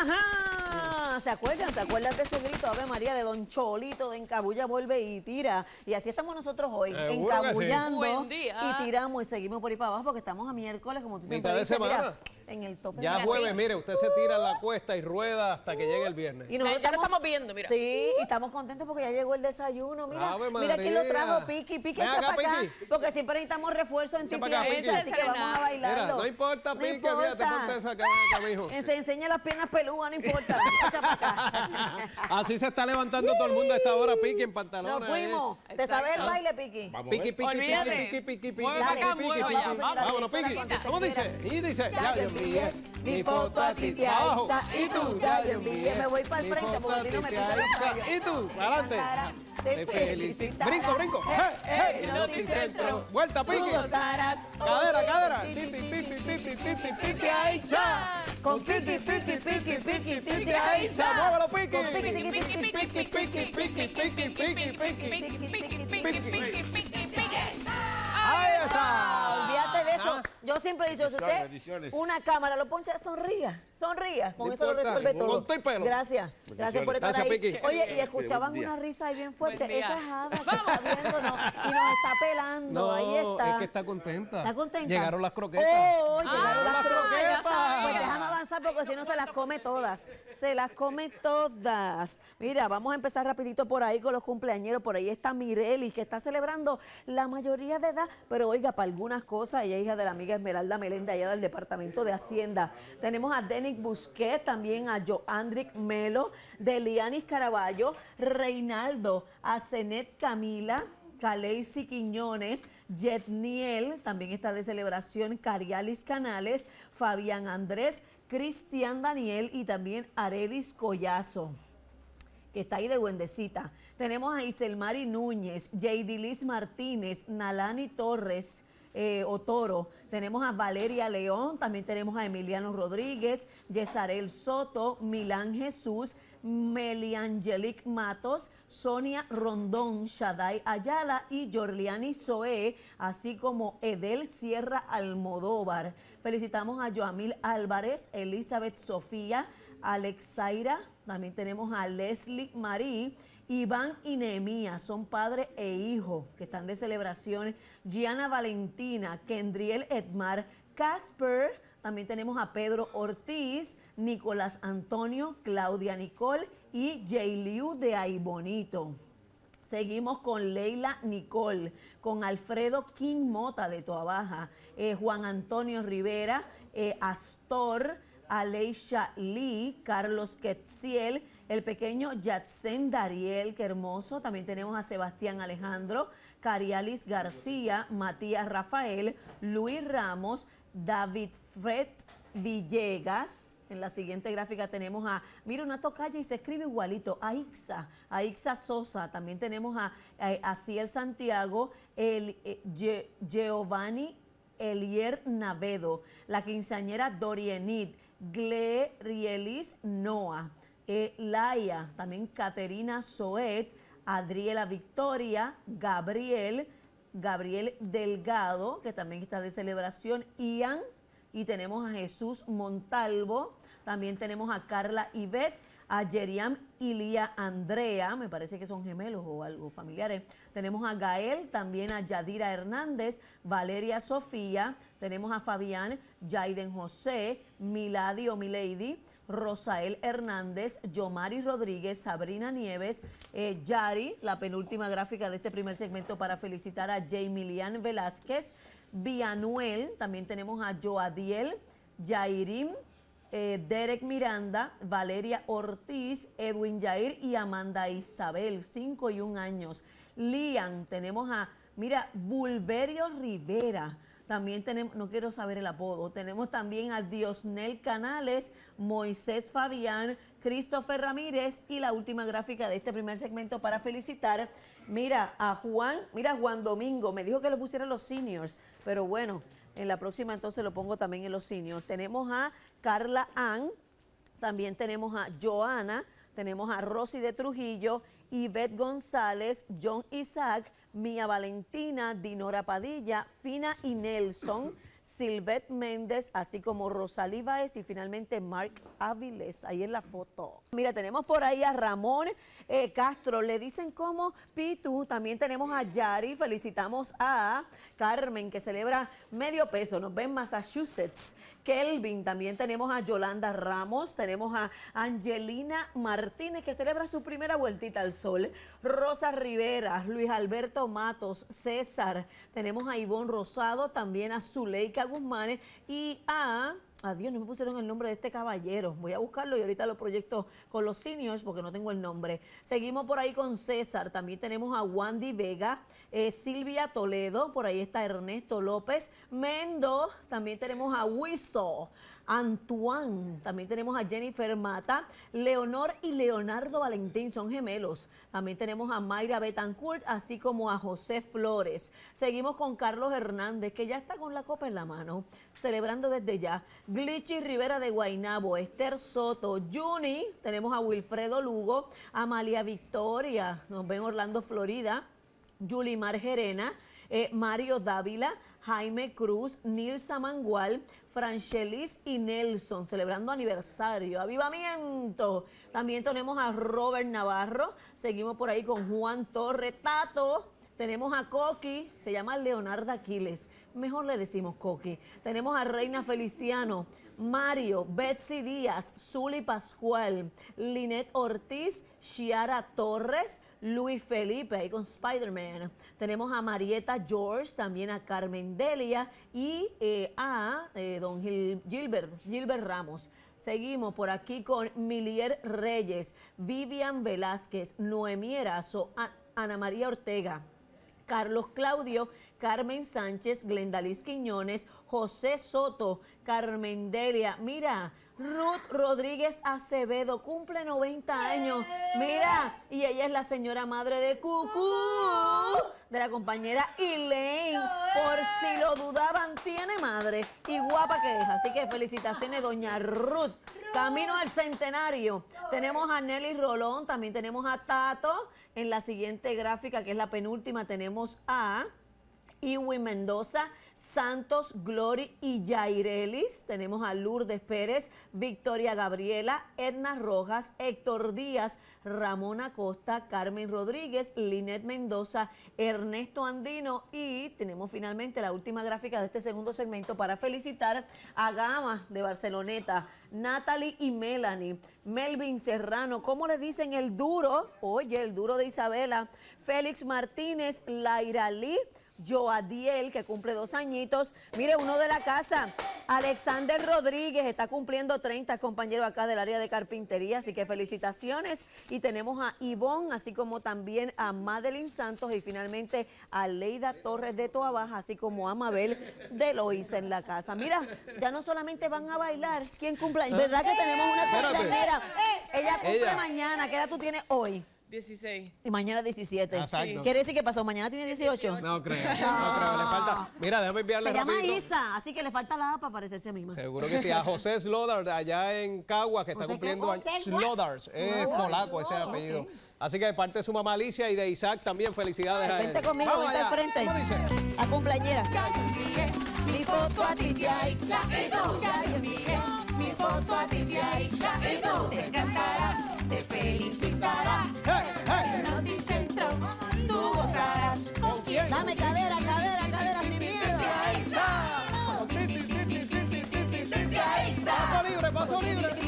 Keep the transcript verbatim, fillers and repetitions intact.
¡Ajá! ¿Se acuerdan? ¿Se acuerdan de ese grito, Ave María, de Don Cholito, de encabulla, vuelve y tira? Y así estamos nosotros hoy, Seguro encabullando que sí. Buen día. Y tiramos y seguimos por ahí para abajo porque estamos a miércoles, como tú siempre Mitad de dices, semana. mira, en el tope Ya de la jueves, mire, usted se tira la cuesta y rueda hasta que llegue el viernes. Y nosotros ya lo estamos viendo, mira. Sí, y estamos contentos porque ya llegó el desayuno. Mira, Ave mira quién lo María. trajo, Piqui. Piqui, Ven echa acá, para acá, Piqui. porque siempre necesitamos refuerzo en Echa Titi para acá, Esa, Piqui. así que vamos a bailarlo. Mira, no importa, No Piqui, importa. fíjate, ponte esa acá, acá, mijo. Se enseña las piernas peludas, no importa. Echa para acá. Así se está levantando todo el mundo a esta hora, Piqui, en pantalones. Nos fuimos. ahí. ¿Te sabes el Exacto. baile, Piqui? Vamos a Piqui, ver. piqui, piqui, Olvídate. piqui, piqui, piqui, Mueve piqui, para acá, piqui, mueve piqui, allá, piqui. vamos. Vámonos, Piqui. Cuando ¿Cómo se dice? Y dice, ya yo envié mi foto a ti, tía abajo. Aixa, Y tú, ya yo envié. Me voy para el mi frente foto porque a si ti, no me tía pisan los Aixa. callos. Y tú, adelante. Te Te felicito. Brinco, brinco. Eh, eh, El Noticentro. Vuelta, Piqui. Tú gozarás. Cadera, cadera. Titi, Titi, titi, titi, titi, titi, titi, Aixa. Con Piqui, Piqui, Piqui, Piqui, Piqui, Aixa. Muévelo, Piqui. Con Piqui, Piqui, Piqui, Piqui, piqui, piqui, piqui, piqui, piqui, piqui. Ahí está. Olvídate de eso. Ah. Yo siempre he dicho, si usted Bendiciones. una cámara lo poncha, sonría, sonría. Con No eso lo importa, resuelve todo. con todo y pelo. Gracias, gracias por estar Gracias, ahí. Piqui. Oye, y escuchaban Buen día. una risa ahí bien fuerte. Buen día. Esa es Ada que está viéndonos y nos está pelando. No, ahí está. es que está contenta. ¿Está contenta? Llegaron las croquetas. Oh, Ah, llegaron las las croquetas. croquetas. Pues déjame avanzar porque si no se las come todas. Se las come todas. Mira, vamos a empezar rapidito por ahí con los cumpleañeros. Por ahí está Mireli, que está celebrando la mayoría de edad, pero oiga, para algunas cosas, ella es hija de la amiga Esmeralda Melenda, allá del Departamento de Hacienda. Tenemos a Denis Busquet, también a Joandrick Melo, Delianis Caraballo, Reinaldo, a Zenet Camila, Caleisi Quiñones, Jetniel, también está de celebración Carialis Canales, Fabián Andrés, Cristian Daniel y también Arelis Collazo, que está ahí de duendecita. Tenemos a Iselmari Núñez, Jaydilis Martínez, Nalani Torres, eh, Otoro. Tenemos a Valeria León, también tenemos a Emiliano Rodríguez, Yesarel Soto, Milán Jesús, Meliangelic Matos, Sonia Rondón, Shaday Ayala y Yorliani Zoé, así como Edel Sierra Almodóvar. Felicitamos a Joamil Álvarez, Elizabeth Sofía, Alexaira, también tenemos a Leslie Marí, Iván y Nehemías, son padre e hijo que están de celebración. Gianna Valentina, Kendriel Edmar, Casper, también tenemos a Pedro Ortiz, Nicolás Antonio, Claudia Nicole y Jayliu de Aibonito. Seguimos con Leila Nicole, con Alfredo King Mota de Toabaja, eh, Juan Antonio Rivera, eh, Astor, Aleisha Lee, Carlos Quetziel, el pequeño Yatsen Dariel, qué hermoso. También tenemos a Sebastián Alejandro, Carialis García, Matías Rafael, Luis Ramos, David Fred Villegas. En la siguiente gráfica tenemos a, mira, una tocaya y se escribe igualito, Aixa, Aixa Sosa. También tenemos a, a, a Ciel Santiago, el, eh, Ge- Giovanni Elier Navedo, la quinceañera Dorienit, Glérielis Noa, eh, Laia, también Caterina Soet, Adriela Victoria, Gabriel, Gabriel Delgado, que también está de celebración, Ian, y tenemos a Jesús Montalvo, también tenemos a Carla Ivette, a Yeriam Ilia Andrea, me parece que son gemelos o algo familiares. Tenemos a Gael, también a Yadira Hernández, Valeria Sofía, tenemos a Fabián, Jaiden José, Milady o Milady, Rosael Hernández, Yomari Rodríguez, Sabrina Nieves, eh, Yari, la penúltima gráfica de este primer segmento para felicitar a Jaymilian Velázquez, Vianuel, también tenemos a Joadiel, Jairim, Eh, Derek Miranda, Valeria Ortiz, Edwin Jair y Amanda Isabel, cinco y un años. Lian, tenemos a, mira, Bulberio Rivera. También tenemos, no quiero saber el apodo, tenemos también a Diosnel Canales, Moisés Fabián, Christopher Ramírez y la última gráfica de este primer segmento para felicitar, mira, a Juan, mira, Juan Domingo, me dijo que lo pusiera los seniors, pero bueno, en la próxima entonces lo pongo también en los seniors. Tenemos a Carla Ann, también tenemos a Joana, tenemos a Rosy de Trujillo, Ivette González, John Isaac, Mía Valentina, Dinora Padilla, Fina y Nelson, Silvet Méndez, así como Rosalí Baez y finalmente Mark Áviles, ahí en la foto. Mira, tenemos por ahí a Ramón eh, Castro, le dicen como Pitu, también tenemos a Yari, felicitamos a Carmen que celebra medio peso, nos ve en Massachusetts. Kelvin, también tenemos a Yolanda Ramos, tenemos a Angelina Martínez que celebra su primera vueltita al sol, Rosa Rivera, Luis Alberto Matos, César, tenemos a Ivonne Rosado, también a Zuleika Guzmán y a... Adiós, no me pusieron el nombre de este caballero. Voy a buscarlo y ahorita lo proyecto con los seniors porque no tengo el nombre. Seguimos por ahí con César. También tenemos a Wandy Vega, eh, Silvia Toledo. Por ahí está Ernesto López. Mendo. También tenemos a Wiso. Antoine. También tenemos a Jennifer Mata. Leonor y Leonardo Valentín son gemelos. También tenemos a Mayra Betancourt, así como a José Flores. Seguimos con Carlos Hernández, que ya está con la copa en la mano, celebrando desde ya. Glitchy Rivera de Guaynabo, Esther Soto, Juni, tenemos a Wilfredo Lugo, Amalia Victoria, nos ven Orlando, Florida, Yulimar Gerena, eh, Mario Dávila, Jaime Cruz, Nilsa Mangual, Franchelis y Nelson, celebrando aniversario, avivamiento. También tenemos a Robert Navarro, seguimos por ahí con Juan Torre, Tato. Tenemos a Coqui, se llama Leonardo Aquiles, mejor le decimos Coqui. Tenemos a Reina Feliciano, Mario, Betsy Díaz, Zuli Pascual, Linet Ortiz, Chiara Torres, Luis Felipe, ahí con Spider-Man. Tenemos a Marieta George, también a Carmen Delia y eh, a eh, don Gil, Gilbert, Gilbert Ramos. Seguimos por aquí con Milier Reyes, Vivian Velázquez, Noemí Erazo, a Ana María Ortega, Carlos Claudio, Carmen Sánchez, Glendalis Quiñones, José Soto, Carmen Delia. Mira, Ruth Rodríguez Acevedo cumple noventa años. Mira, y ella es la señora madre de Cucú, de la compañera Elaine. Por si lo dudaban, tiene madre y guapa que es. Así que felicitaciones, doña Ruth. Camino al centenario. Tenemos a Nelly Rolón, también tenemos a Tato. En la siguiente gráfica, que es la penúltima, tenemos a Iwi Mendoza, Santos, Glory y Yairelis. Tenemos a Lourdes Pérez, Victoria Gabriela, Edna Rojas, Héctor Díaz, Ramón Acosta, Carmen Rodríguez, Linet Mendoza, Ernesto Andino y tenemos finalmente la última gráfica de este segundo segmento para felicitar a Gama de Barceloneta, Natalie y Melanie, Melvin Serrano, ¿cómo le dicen? El duro, oye, el duro de Isabela, Félix Martínez, Lairalí, Joadiel, que cumple dos añitos. Mire, uno de la casa, Alexander Rodríguez, está cumpliendo treinta, compañero acá del área de carpintería, así que felicitaciones. Y tenemos a Ivonne, así como también a Madeline Santos y finalmente a Leida Torres de Toa Baja, así como a Mabel de Loíza en la casa. Mira, ya no solamente van a bailar, ¿quién cumple? ¿Verdad que tenemos una cumpleañera? Ella cumple Ella. mañana, ¿qué edad tú tienes hoy? dieciséis. Y mañana diecisiete. Exacto. ¿Quiere decir que pasó? ¿Mañana tiene dieciocho? No creo, no, no creo. Le falta. Mira, déjame enviarle Se llama rapidito. Isa, así que le falta la A para parecerse a mí misma. Seguro que sí. A José Slodar, allá en Cagua, que está José, cumpliendo ¿qué? años. José, Slodars, es Slodar. polaco ese Oh, apellido. okay. Así que de parte de su mamá Alicia y de Isaac también, felicidades a él. Vente conmigo, Vamos vente al allá. frente. ¿Cómo dice? La cumpleañera. Mi foto a ti te ha hecho, ya te envié. Mi foto a ti te ha hecho, te encantará, te felicitará. ¡Hey, hey! No te centro, tú gozarás. ¿Con quién? Dame cadera, cadera, cadera sin miedo. Sí, sí, sí, sí, sí, sí, sí, sí, sí. Paso libre, paso libre.